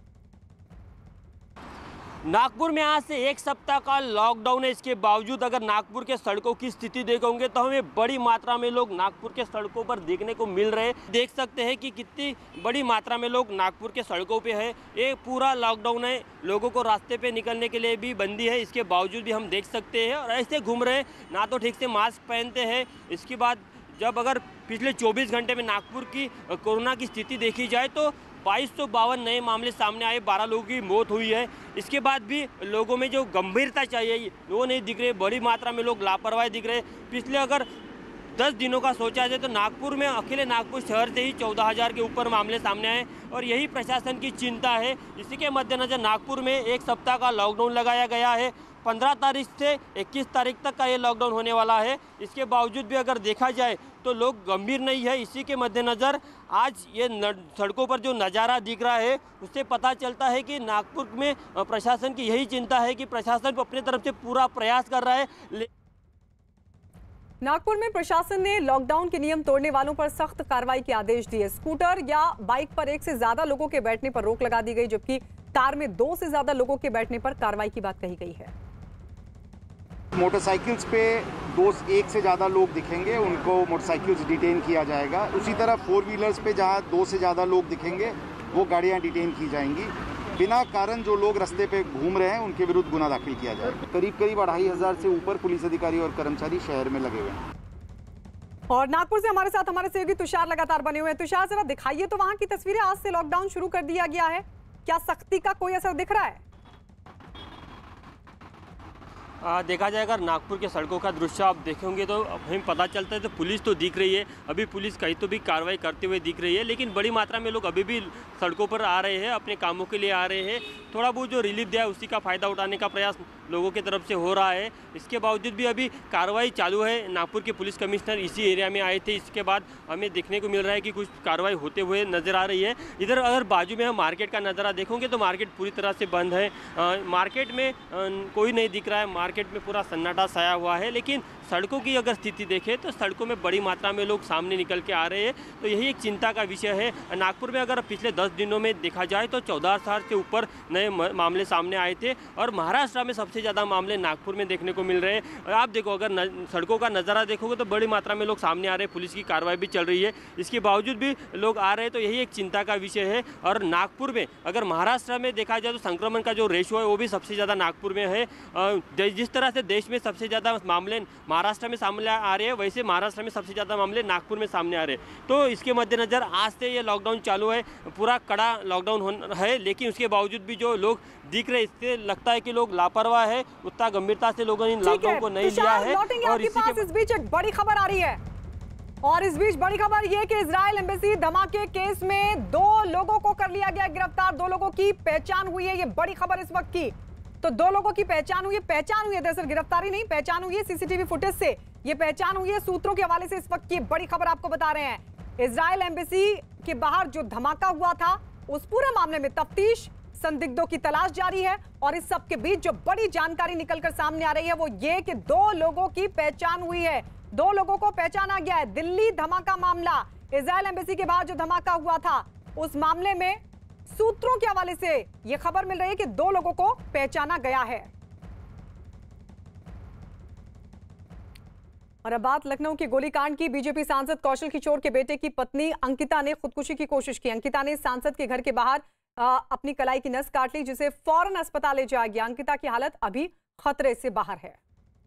नागपुर में आज से एक सप्ताह का लॉकडाउन है। इसके बावजूद अगर नागपुर के सड़कों की स्थिति देखोगे तो हमें बड़ी मात्रा में लोग नागपुर के सड़कों पर देखने को मिल रहे हैं। देख सकते हैं कि कितनी बड़ी मात्रा में लोग नागपुर के सड़कों पे है। ये पूरा लॉकडाउन है, लोगों को रास्ते पे निकलने के लिए भी बंदी है। इसके बावजूद भी हम देख सकते हैं और ऐसे घूम रहे हैं, ना तो ठीक से मास्क पहनते हैं। इसके बाद जब अगर पिछले चौबीस घंटे में नागपुर की कोरोना की स्थिति देखी जाए तो बाईस सौ बावन नए मामले सामने आए, बारह लोगों की मौत हुई है। इसके बाद भी लोगों में जो गंभीरता चाहिए वो नहीं दिख रही, बड़ी मात्रा में लोग लापरवाही दिख रहे। पिछले अगर दस दिनों का सोचा जाए तो नागपुर में अकेले नागपुर शहर से ही चौदह हजार के ऊपर मामले सामने आए और यही प्रशासन की चिंता है। इसी के मद्देनजर नागपुर में एक सप्ताह का लॉकडाउन लगाया गया है। पंद्रह तारीख से इक्कीस तारीख तक का ये लॉकडाउन होने वाला है। इसके बावजूद भी अगर देखा जाए तो लोग गंभीर नहीं है। इसी के मद्देनज़र आज ये सड़कों पर जो नज़ारा दिख रहा है उससे पता चलता है कि नागपुर में प्रशासन की यही चिंता है कि प्रशासन अपनी तरफ से पूरा प्रयास कर रहा है। नागपुर में प्रशासन ने लॉकडाउन के नियम तोड़ने वालों पर सख्त कार्रवाई के आदेश दिए। स्कूटर या बाइक पर एक से ज्यादा लोगों के बैठने पर रोक लगा दी गई, जबकि कार में दो से ज्यादा लोगों के बैठने पर कार्रवाई की बात कही गई है। मोटरसाइकिल्स पे दो एक से ज़्यादा लोग दिखेंगे उनको मोटरसाइकिल्स डिटेन किया जाएगा। उसी तरह फोर व्हीलर्स पे जहाँ दो से ज़्यादा लोग दिखेंगे वो गाड़ियाँ डिटेन की जाएंगी। बिना कारण जो लोग रास्ते पे घूम रहे हैं उनके विरुद्ध गुना दाखिल किया जाएगा। करीब करीब अढ़ाई हजार से ऊपर पुलिस अधिकारी और कर्मचारी शहर में लगे हुए हैं। और नागपुर से हमारे साथ हमारे सहयोगी तुषार लगातार बने हुए हैं। तुषार, जरा दिखाइए तो वहाँ की तस्वीरें। आज से लॉकडाउन शुरू कर दिया गया है, क्या सख्ती का कोई असर दिख रहा है? आ, देखा जाए अगर नागपुर के सड़कों का दृश्य आप देखेंगे तो हमें पता चलता है तो पुलिस तो दिख रही है, अभी पुलिस कहीं तो भी कार्रवाई करते हुए दिख रही है, लेकिन बड़ी मात्रा में लोग अभी भी सड़कों पर आ रहे हैं, अपने कामों के लिए आ रहे हैं। थोड़ा बहुत जो रिलीफ दिया है उसी का फ़ायदा उठाने का प्रयास लोगों की तरफ से हो रहा है। इसके बावजूद भी अभी कार्रवाई चालू है। नागपुर के पुलिस कमिश्नर इसी एरिया में आए थे, इसके बाद हमें देखने को मिल रहा है कि कुछ कार्रवाई होते हुए नज़र आ रही है। इधर अगर बाजू में हम मार्केट का नज़ारा देखोगे तो मार्केट पूरी तरह से बंद है, आ, मार्केट में आ, कोई नहीं दिख रहा है, मार्केट में पूरा सन्नाटा छाया हुआ है। लेकिन सड़कों की अगर स्थिति देखें तो सड़कों में बड़ी मात्रा में लोग सामने निकल के आ रहे हैं, तो यही एक चिंता का विषय है। नागपुर में अगर पिछले दस दिनों में देखा जाए तो चौदह हजार से ऊपर नए मामले सामने आए थे और महाराष्ट्र में सबसे ज़्यादा मामले नागपुर में देखने को मिल रहे हैं। आप देखो अगर न, सड़कों का नज़ारा देखोगे तो बड़ी मात्रा में लोग सामने आ रहे हैं, पुलिस की कार्रवाई भी चल रही है, इसके बावजूद भी लोग आ रहे हैं, तो यही एक चिंता का विषय है। और नागपुर में अगर महाराष्ट्र में देखा जाए तो संक्रमण का जो रेशो है वो भी सबसे ज़्यादा नागपुर में है। जिस तरह से देश में सबसे ज़्यादा मामले महाराष्ट्र में सामने आ रहे हैं, वैसे महाराष्ट्र में सबसे ज़्यादा मामले नागपुर में सामने आ रहे हैं। तो इसके मद्देनज़र आज से ये लॉकडाउन चालू है, पूरा कड़ा लॉकडाउन है, लेकिन उसके बावजूद भी जो लोग दिख रहे, इससे लगता है कि लोग लापरवाह है, उतना गंभीरता से लोगों ने लॉकडाउन को नहीं लिया है। और इसी के इस बीच एक बड़ी खबर आ रही है, और इस बीच बड़ी खबर ये कि इजराइल एम्बेसी धमाके केस में दो लोगों को कर लिया गया गिरफ्तार, दो लोगों की पहचान हुई है। ये बड़ी खबर इस वक्त की, तो दो लोगों की पहचान हुई है, पहचान हुई है, दरअसल गिरफ्तारी नहीं, पहचान हुई है सीसीटीवी फुटेज से, ये पहचान हुई है सूत्रों के हवाले से। इस वक्त की बड़ी खबर आपको बता रहे हैं, इजराइल एम्बेसी के बाहर जो धमाका हुआ था उस पूरे मामले में तफ्तीश, संदिग्धों की तलाश जारी है। और इस सब के बीच जो बड़ी जानकारी निकलकर सामने आ रही है वो ये कि दो लोगों की पहचान हुई है, दो लोगों को पहचाना गया है। दिल्ली धमाका मामला, इजराइल एम्बेसी के बाहर जो धमाका हुआ था उस मामले में सूत्रों के हवाले से यह खबर मिल रही है कि दो लोगों को पहचाना गया है। और अब बात लखनऊ के गोलीकांड की। बीजेपी सांसद कौशल किशोर के बेटे की पत्नी अंकिता ने खुदकुशी की कोशिश की। अंकिता ने सांसद के घर के बाहर आ, अपनी कलाई की नस काट ली, जिसे फौरन अस्पताल ले जाया गया। अंकिता की हालत अभी खतरे से बाहर है।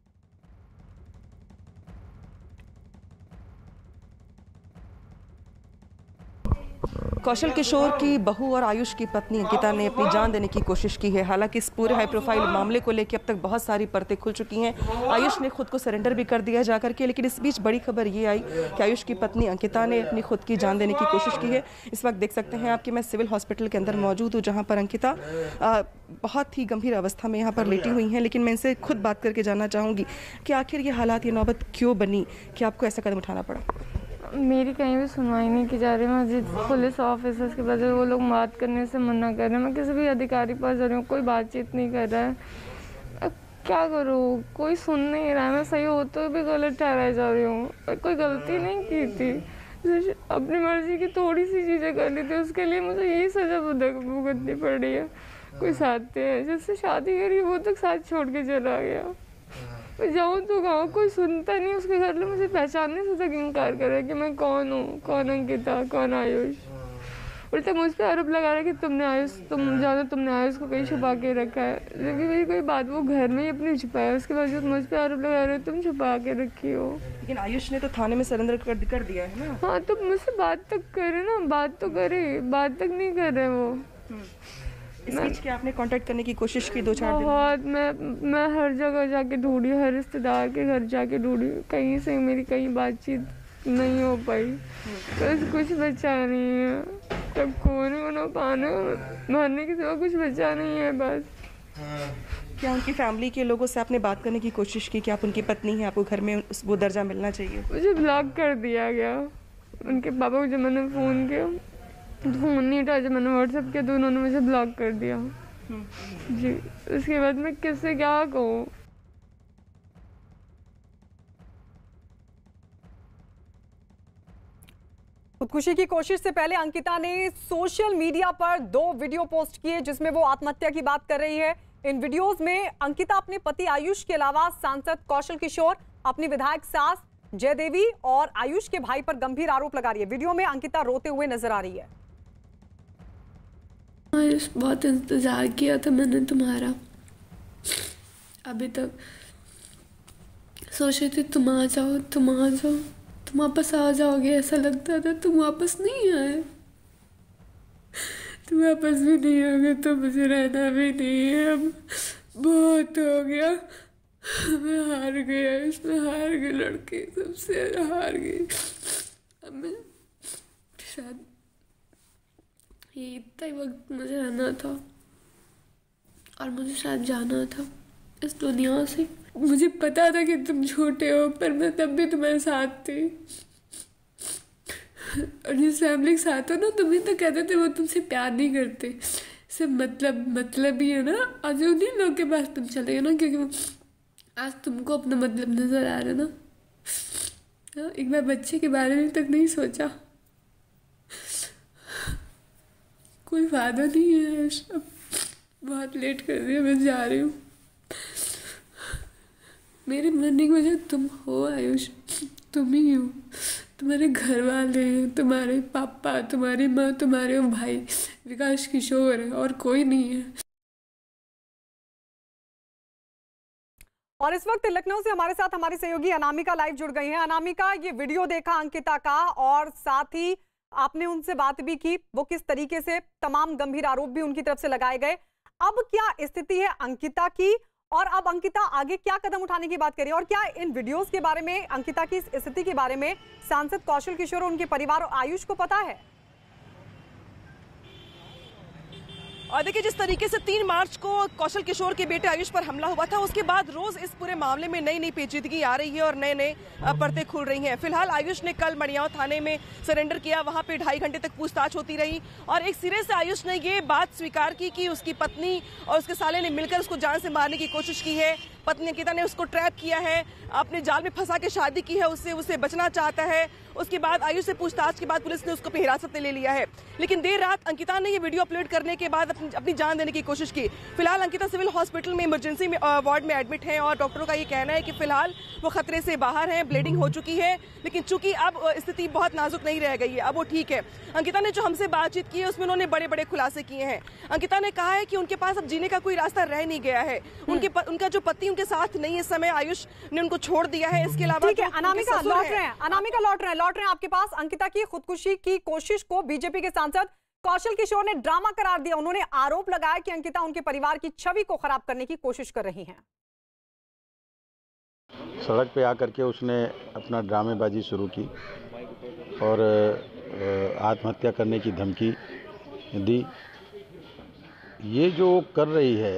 कौशल किशोर की बहू और आयुष की पत्नी अंकिता ने अपनी जान देने की कोशिश की है। हालांकि इस पूरे हाई प्रोफाइल मामले को लेकर अब तक बहुत सारी परतें खुल चुकी हैं। आयुष ने खुद को सरेंडर भी कर दिया जाकर के, लेकिन इस बीच बड़ी खबर ये आई कि आयुष की पत्नी अंकिता ने अपनी खुद की जान देने की कोशिश की है। इस वक्त देख सकते हैं आप कि मैं सिविल हॉस्पिटल के अंदर मौजूद हूँ, जहाँ पर अंकिता आ, बहुत ही गंभीर अवस्था में यहाँ पर लेटी हुई हैं। लेकिन मैं इनसे खुद बात करके जानना चाहूँगी कि आखिर ये हालात, ये नौबत क्यों बनी कि आपको ऐसा कदम उठाना पड़ा? मेरी कहीं भी सुनवाई नहीं की जा रही। मैं पुलिस ऑफिसर्स के वजह वो लोग बात करने से मना कर रहे हैं। मैं किसी भी अधिकारी पास जा रही हूँ, कोई बातचीत नहीं कर रहा है। अब क्या करूँ, कोई सुन नहीं रहा है। मैं सही होते हुए भी गलत ठहराई जा रही हूँ। कोई गलती नहीं की थी, अपनी मर्जी की थोड़ी सी चीज़ें कर ली थी, उसके लिए मुझे यही सज़ा भुगतनी पड़ रही है। कोई साथ है जिससे शादी करी वो तक साथ छोड़ के चला गया। मैं जाऊँ तो गाँव कोई सुनता नहीं। उसके घर में मुझे पहचानने से तक इनकार कर रहा है कि मैं कौन हूँ, कौन अंकिता, कौन आयुष। उल्टा मुझ पर आरोप लगा रहा है कि तुमने आयुष तुम जानो तुमने आयुष को कहीं छुपा के रखा है, जबकि मेरी कोई बात वो घर में ही अपनी छुपाया। उसके बावजूद मुझ पर आरोप लगा रहे हो तुम छुपा के रखी हो। लेकिन आयुष ने तो थाने में सरेंडर कर, कर दिया है ना। हाँ तो मुझसे बात तक करे ना, बात तो करे, बात तक नहीं कर रहे वो। इस बीच क्या आपने कांटेक्ट करने की कोशिश की दो चार दिन? बहुत, मैं मैं हर जगह जाके ढूंढी, हर रिश्तेदार के घर जाके ढूंढी, कहीं से मेरी कहीं बातचीत नहीं हो पाई। बस कुछ बचा नहीं है, तब खोने होना पाने मारने के सिवा कुछ बचा नहीं है बस। क्या उनकी फैमिली के लोगों से आपने बात करने की कोशिश की कि आप उनकी पत्नी हैं, आपको घर में वो दर्जा मिलना चाहिए? मुझे ब्लॉक कर दिया गया। उनके पापा को जब मैंने फ़ोन किया फ़ोन नहीं उठाया, जब मैंने व्हाट्सएप किया तो उन्होंने मुझे ब्लॉक कर दिया जी। उसके बाद मैं किससे क्या कहूँ? खुदकुशी की कोशिश से पहले अंकिता ने सोशल मीडिया पर दो वीडियो पोस्ट किए जिसमें वो आत्महत्या की बात कर रही है। इन वीडियोस में अंकिता अपने पति आयुष के अलावा सांसद कौशल किशोर, अपनी विधायक सास जयदेवी और आयुष के भाई पर गंभीर आरोप लगा रही है। वीडियो में अंकिता रोते हुए नजर आ रही है। आयुष, बहुत इंतजार किया था मैंने तुम्हारा, अभी तक सोच रही थी तुम आ जाओ, तुम आ जाओ, तुम वापस आ जाओगे, ऐसा लगता था तुम वापस नहीं आए। तुम वापस भी नहीं होगे तो मुझे रहना भी नहीं है, अब बहुत हो गया, मैं हार गया, इसमें हार गई, लड़की सबसे हार गई। अब मैं शायद ये इतना ही वक्त मुझे रहना था और मुझे शायद जाना था इस दुनिया से। मुझे पता था कि तुम छोटे हो, पर मैं तब भी तुम्हारे साथ थी। और जिस फैमिली के साथ हो ना, तुम ही तो कहते थे वो तुमसे प्यार नहीं करते, सिर्फ मतलब मतलब ही है ना। आज उन्हीं लोग के पास तुम चले गए ना, क्योंकि आज तुमको अपना मतलब नजर आ रहा ना। हाँ, एक बार बच्चे के बारे में तक नहीं सोचा। कोई फायदा नहीं है, सब बहुत लेट कर दिया, मैं जा रही हूँ। मेरे मरने की वजह तुम हो आयुष, तुम ही हो। तुम्हारे घर वाले, तुम्हारे पापा, तुम्हारी माँ, तुम्हारे भाई विकास किशोर है, और कोई नहीं है। और इस वक्त लखनऊ से हमारे साथ हमारी सहयोगी अनामिका लाइव जुड़ गई हैं। अनामिका, ये वीडियो देखा अंकिता का और साथ ही आपने उनसे बात भी की, वो किस तरीके से तमाम गंभीर आरोप भी उनकी तरफ से लगाए गए। अब क्या स्थिति है अंकिता की, और अब अंकिता आगे क्या कदम उठाने की बात करिए, और क्या इन वीडियोस के बारे में, अंकिता की इस स्थिति के बारे में सांसद कौशल किशोर और उनके परिवार और आयुष को पता है? और देखिए, जिस तरीके से तीन मार्च को कौशल किशोर के बेटे आयुष पर हमला हुआ था, उसके बाद रोज इस पूरे मामले में नई नई पेचीदगी आ रही है और नए नए परतें खुल रही हैं। फिलहाल आयुष ने कल मड़ियाव थाने में सरेंडर किया, वहां पे ढाई घंटे तक पूछताछ होती रही और एक सिरे से आयुष ने ये बात स्वीकार की कि उसकी पत्नी और उसके साले ने मिलकर उसको जान से मारने की कोशिश की है। पत्नी अंकिता ने उसको ट्रैप किया है, अपने जाल में फंसा के शादी की है, उससे उसे बचना चाहता है। उसके बाद आयुष से पूछताछ के बाद पुलिस ने उसको हिरासत में ले लिया है। लेकिन देर रात अंकिता ने ये वीडियो अपलोड करने के बाद अपनी, अपनी जान देने की कोशिश की। फिलहाल अंकिता सिविल हॉस्पिटल में इमरजेंसी में वार्ड में एडमिट है और डॉक्टरों का ये कहना है कि फिलहाल वो खतरे से बाहर हैं, ब्लीडिंग हो चुकी है, लेकिन चूंकि अब स्थिति बहुत नाजुक नहीं रह गई है, अब वो ठीक है। अंकिता ने जो हमसे बातचीत की है उसमें उन्होंने बड़े बड़े खुलासे किए हैं। अंकिता ने कहा है कि उनके पास अब जीने का कोई रास्ता रह नहीं गया है। उनके प, उनका जो पति उनके साथ नहीं, इस समय आयुष ने उनको छोड़ दिया है। इसके अलावा ठीक है, अनामिका लौट रहे हैं, अनामिका लौट रहे हैं लौट रहे हैं आपके पास। अंकिता की खुदकुशी की कोशिश को बीजेपी के सांसद कौशल किशोर ने ड्रामा करार दिया। उन्होंने आरोप लगाया कि अंकिता उनके परिवार की छवि को खराब करने की कोशिश कर रही हैं। सड़क पे आकर के उसने अपना ड्रामेबाजी शुरू की और आत्महत्या करने की धमकी दी। ये जो कर रही है,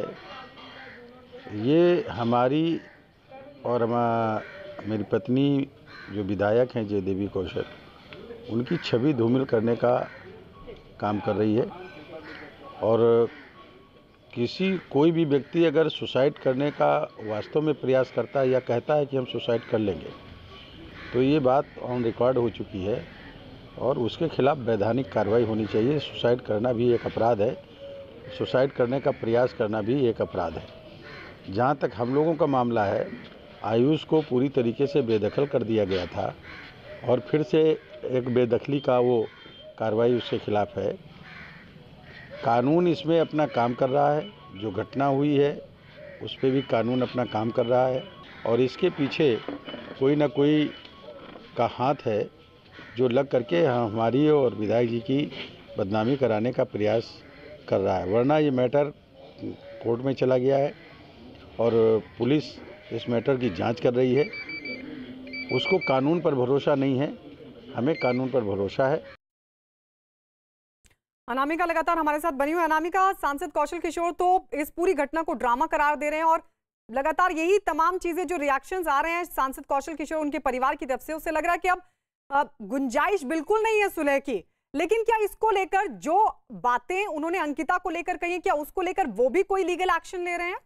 ये हमारी और मेरी पत्नी जो विधायक हैं जय देवी कौशल, उनकी छवि धूमिल करने का काम कर रही है। और किसी कोई भी व्यक्ति अगर सुसाइड करने का वास्तव में प्रयास करता है या कहता है कि हम सुसाइड कर लेंगे, तो ये बात ऑन रिकॉर्ड हो चुकी है और उसके खिलाफ वैधानिक कार्रवाई होनी चाहिए। सुसाइड करना भी एक अपराध है, सुसाइड करने का प्रयास करना भी एक अपराध है। जहाँ तक हम लोगों का मामला है, आयुष को पूरी तरीके से बेदखल कर दिया गया था और फिर से एक बेदखली का वो कार्रवाई उसके खिलाफ है। कानून इसमें अपना काम कर रहा है, जो घटना हुई है उस पर भी कानून अपना काम कर रहा है और इसके पीछे कोई ना कोई का हाथ है जो लग करके हमारी और विधायक जी की बदनामी कराने का प्रयास कर रहा है। वरना ये मैटर कोर्ट में चला गया है और पुलिस इस मैटर की जांच कर रही है। उसको कानून पर भरोसा नहीं है, हमें कानून पर भरोसा है। अनामिका लगातार हमारे साथ बनी हुई। अनामिका, सांसद कौशल किशोर तो इस पूरी घटना को ड्रामा करार दे रहे हैं और लगातार यही तमाम चीजें जो रिएक्शंस आ रहे हैं सांसद कौशल किशोर उनके परिवार की तरफ से, उससे लग रहा है कि अब गुंजाइश बिल्कुल नहीं है सुलह की। लेकिन क्या इसको लेकर जो बातें उन्होंने अंकिता को लेकर कही, क्या उसको लेकर वो भी कोई लीगल एक्शन ले रहे हैं?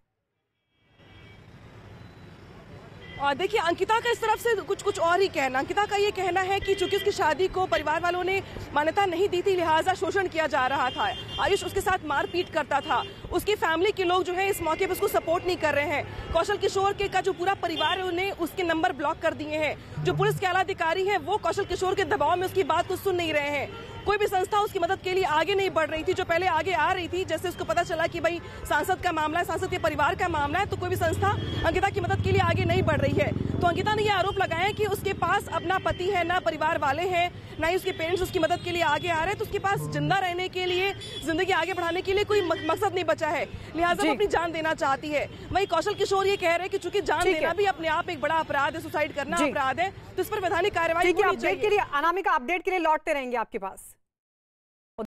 और देखिए, अंकिता का इस तरफ से कुछ कुछ और ही कहना। अंकिता का ये कहना है कि चूंकि उसकी शादी को परिवार वालों ने मान्यता नहीं दी थी, लिहाजा शोषण किया जा रहा था। आयुष उसके साथ मारपीट करता था। उसकी फैमिली के लोग जो है इस मौके पर उसको सपोर्ट नहीं कर रहे हैं। कौशल किशोर के का जो पूरा परिवार है उन्हें उसके नंबर ब्लॉक कर दिए हैं। जो पुलिस के आला अधिकारी हैं वो कौशल किशोर के दबाव में उसकी बात को सुन नहीं रहे हैं। कोई भी संस्था उसकी मदद के लिए आगे नहीं बढ़ रही थी। जो पहले आगे आ रही थी, जैसे उसको पता चला कि भाई सांसद का मामला है, सांसद के परिवार का मामला है, तो कोई भी संस्था अंकिता की मदद के लिए आगे नहीं बढ़ रही है। तो अंकिता ने यह आरोप लगाया कि उसके पास अपना पति है, ना परिवार वाले हैं, ना ही उसके पेरेंट्स उसकी मदद के लिए आगे आ रहे हैं। तो उसके पास जिंदा रहने के लिए जिंदगी आगे बढ़ाने के लिए कोई मकसद नहीं बचा है, लिहाजा वो अपनी जान देना चाहती है। वहीं कौशल किशोर ये कह रहे हैं कि चूंकि जान देना भी अपने आप एक बड़ा अपराध है, सुसाइड करना अपराध है, तो इस पर वैधानिक कार्रवाई होनी चाहिए। अपडेट के लिए अनामिका, अपडेट के लिए लौटते रहेंगे आपके पास।